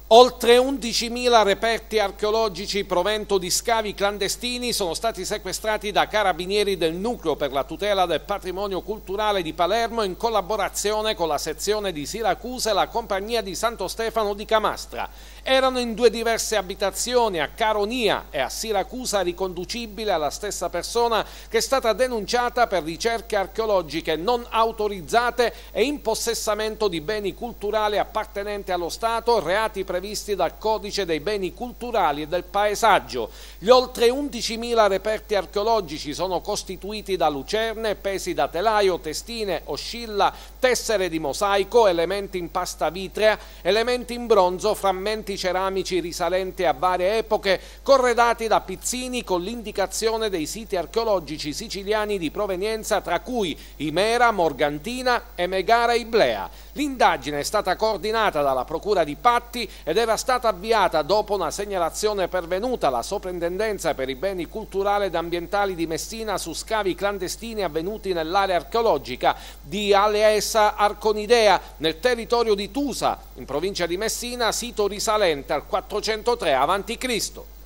Oltre 11.000 reperti archeologici provento di scavi clandestini sono stati sequestrati da carabinieri del Nucleo per la tutela del patrimonio culturale di Palermo in collaborazione con la sezione di Siracusa e la compagnia di Santo Stefano di Camastra. Erano in due diverse abitazioni, a Caronia e a Siracusa, riconducibile alla stessa persona che è stata denunciata per ricerche archeologiche non autorizzate e impossessamento di beni culturali appartenenti allo Stato, reati previsti dal Codice dei Beni Culturali e del Paesaggio. Gli oltre 11.000 reperti archeologici sono costituiti da lucerne, pesi da telaio, testine, oscilla, tessere di mosaico, elementi in pasta vitrea, elementi in bronzo, frammenti ceramici risalenti a varie epoche, corredati da pizzini con l'indicazione dei siti archeologici siciliani di provenienza, tra cui Imera, Morgantina e Megara Iblea. L'indagine è stata coordinata dalla Procura di Patti ed era stata avviata dopo una segnalazione pervenuta alla Soprintendenza per i beni culturali ed ambientali di Messina su scavi clandestini avvenuti nell'area archeologica di Aleessa Arconidea, nel territorio di Tusa, in provincia di Messina, sito risalente al 403 a.C.